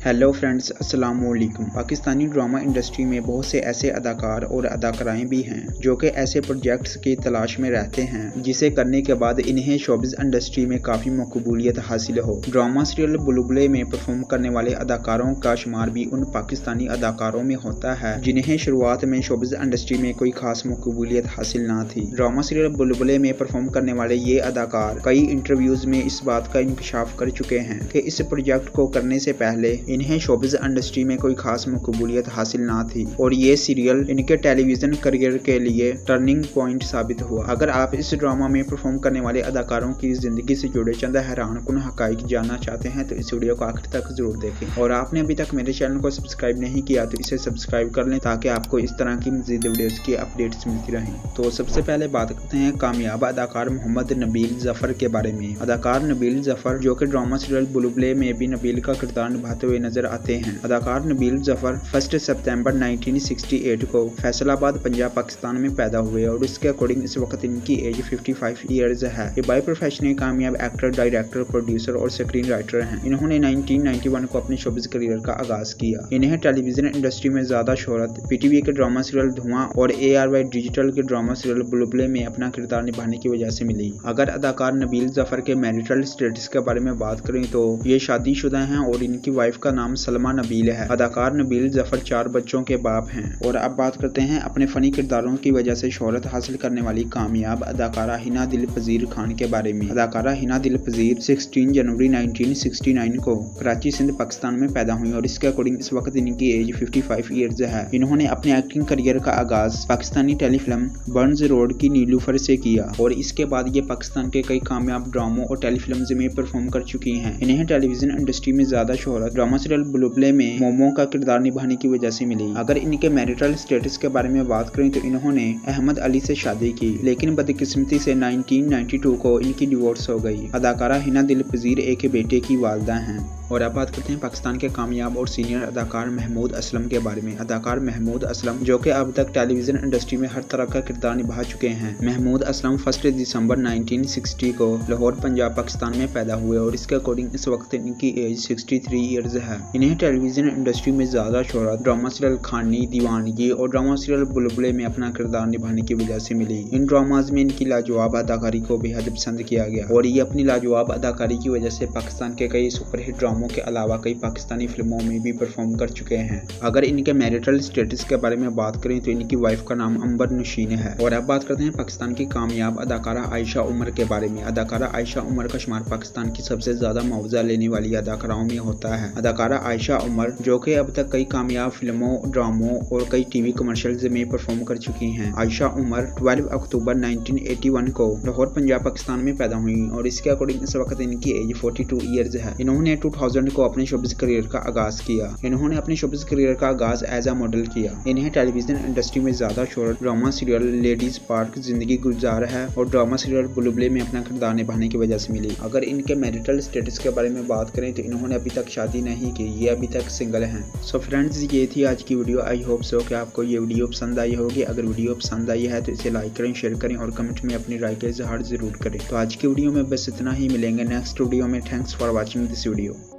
Hello friends, अस्सलाम वालेकुम। Pakistani drama industry में बहुत से ऐसे अदाकार और अदाकाराएं भी हैं जो कि ऐसे प्रोजेक्ट्स की तलाश में रहते हैं जिसे करने के बाद इन्हें शोबिज़ इंडस्ट्री में काफ़ी मकबूलियत हासिल हो। ड्रामा सीरियल बुलबुले में परफॉर्म करने वाले अदाकारों का शुमार भी उन पाकिस्तानी अदाकारों में होता है जिन्हें शुरुआत में शोबिज़ इंडस्ट्री में कोई खास मकबूलियत हासिल ना थी। ड्रामा सीरियल बुलबुले में परफॉर्म करने वाले ये अदाकार कई इंटरव्यूज में इस बात का इंकशाफ कर चुके हैं कि इस प्रोजेक्ट को करने से पहले इन्हें शोबिज़ इंडस्ट्री में कोई खास मकबूलियत हासिल ना थी और ये सीरियल इनके टेलीविजन करियर के लिए टर्निंग पॉइंट साबित हुआ। अगर आप इस ड्रामा में परफॉर्म करने वाले अदाकारों की जिंदगी से जुड़े चंद हैरानकुन हकाइक जानना चाहते हैं तो इस वीडियो को आखिर तक जरूर देखें और आपने अभी तक मेरे चैनल को सब्सक्राइब नहीं किया तो इसे सब्सक्राइब कर लें ताकि आपको इस तरह की मज़ीद वीडियोस की अपडेट्स मिलती रहें। तो सबसे पहले बात करते हैं कामयाब अदाकार मोहम्मद नबील जफर के बारे में। अदाकार नबील जफर जो कि ड्रामा सीरियल बुलबुले में भी नबील का किरदार निभाते हुए नजर आते हैं। अदाकार नबील जफर 1 सितंबर 1968 को फैसलाबाद पंजाब पाकिस्तान में पैदा हुए और इसके अकॉर्डिंग इस वक्त इनकी एज 55 ईयर्स है। ये बाय प्रोफेशन कामयाब एक्टर, डायरेक्टर, प्रोड्यूसर और स्क्रीन राइटर हैं। इन्होंने 1991 को अपने शोबिज़ करियर का आगाज किया। इन्हें टेलीविजन इंडस्ट्री में ज्यादा शोहरत पीटीवी के ड्रामा सीरियल धुआं और ARY डिजिटल के ड्रामा सीरियल बुलबुले में अपना किरदार निभाने की वजह से मिली। अगर अदाकार नबील जफर के मैरिटल स्टेटस के बारे में बात करें तो ये शादीशुदा हैं और इनकी वाइफ का नाम सलमा नबील है। अदाकार नबील जफर 4 बच्चों के बाप हैं। और अब बात करते हैं अपने फनी किरदारों की वजह से शोहरत हासिल करने वाली कामयाब अदाकारा हिना दिलपजीर खान के बारे में। अदाकारा हिना दिलपजीर 16 जनवरी 1969 को कराची सिंध पाकिस्तान में पैदा हुई और इसके अकॉर्डिंग इस वक्त इनकी एज 55 ईयर्स है। इन्होंने अपने एक्टिंग करियर का आगाज पाकिस्तानी टेलीफिल्म बर्न्स रोड की नीलूफर से किया और इसके बाद ये पाकिस्तान के कई कामयाब ड्रामों और टेलीफिल्म्स में परफॉर्म कर चुकी हैं। इन्हें टेलीविजन इंडस्ट्री में ज्यादा शोहरत ड्रामा सीरियल बुलबुले में मोमो का किरदार निभाने की वजह से मिली। अगर इनके मैरिटल स्टेटस के बारे में बात करें तो इन्होंने अहमद अली से शादी की लेकिन बदकिस्मती से 1992 को इनकी डिवोर्स हो गई। अदाकारा हिना दिलपजीर एक बेटे की वालिदा हैं। और अब बात करते हैं पाकिस्तान के कामयाब और सीनियर अदाकार महमूद असलम के बारे में। अदाकार महमूद असलम जो कि अब तक टेलीविजन इंडस्ट्री में हर तरह का किरदार निभा चुके हैं। महमूद असलम 1 दिसंबर 1960 को लाहौर पंजाब पाकिस्तान में पैदा हुए और इसके अकॉर्डिंग इस वक्त इनकी एज 63 ईयर्स है। इन्हें टेलीविजन इंडस्ट्री में ज्यादा शोहरत ड्रामा सीरियल खानी, दीवानगी और ड्रामा सीरियल बुलबुले में अपना किरदार निभाने की वजह से मिली। इन ड्रामाज में इनकी लाजवाब अदाकारी को बेहद पसंद किया गया और ये अपनी लाजवाब अदाकारी की वजह से पाकिस्तान के कई सुपरहिट ड्रामों के अलावा कई पाकिस्तानी फिल्मों में भी परफॉर्म कर चुके हैं। अगर इनके मैरिटल स्टेटस के बारे में बात करें तो इनकी वाइफ का नाम अंबर नशीन है। और अब बात करते हैं पाकिस्तान की कामयाब अदाकारा आयशा उमर के बारे में। अदाकारा आयशा उमर का शुमार पाकिस्तान की सबसे ज्यादा मुआवजा लेने वाली अदाकाराओं में होता है। अदाकारा आयशा उमर जो कि अब तक कई कामयाब फिल्मों, ड्रामों और कई टीवी कमर्शियल्स में परफॉर्म कर चुकी हैं। आयशा उमर 12 अक्टूबर 1981 को लाहौर पंजाब पाकिस्तान में पैदा हुई और इसके अकॉर्डिंग इस वक्त इनकी एज 42 ईयर्स है। इन्होंने 2000 को अपने शोबिज़ करियर का आगाज किया। इन्होंने अपने शोबिज़ करियर का आगाज एज अ मॉडल किया। इन्हें टेलीविजन इंडस्ट्री में ज्यादा शोहरत ड्रामा सीरियल लेडीज पार्क, जिंदगी गुलजार है और ड्रामा सीरियल बुलबुले में अपना किरदार निभाने की वजह से मिली। अगर इनके मैरिटल स्टेटस के बारे में बात करें तो इन्होंने अभी तक शादी नहीं की, ये अभी तक सिंगल हैं। सो फ्रेंड्स, ये थी आज की वीडियो। आई होप सो कि आपको ये वीडियो पसंद आई होगी। अगर वीडियो पसंद आई है तो इसे लाइक करें, शेयर करें और कमेंट में अपनी राय का इजहार जरूर करें। तो आज की वीडियो में बस इतना ही, मिलेंगे नेक्स्ट वीडियो में। Thanks for watching this video.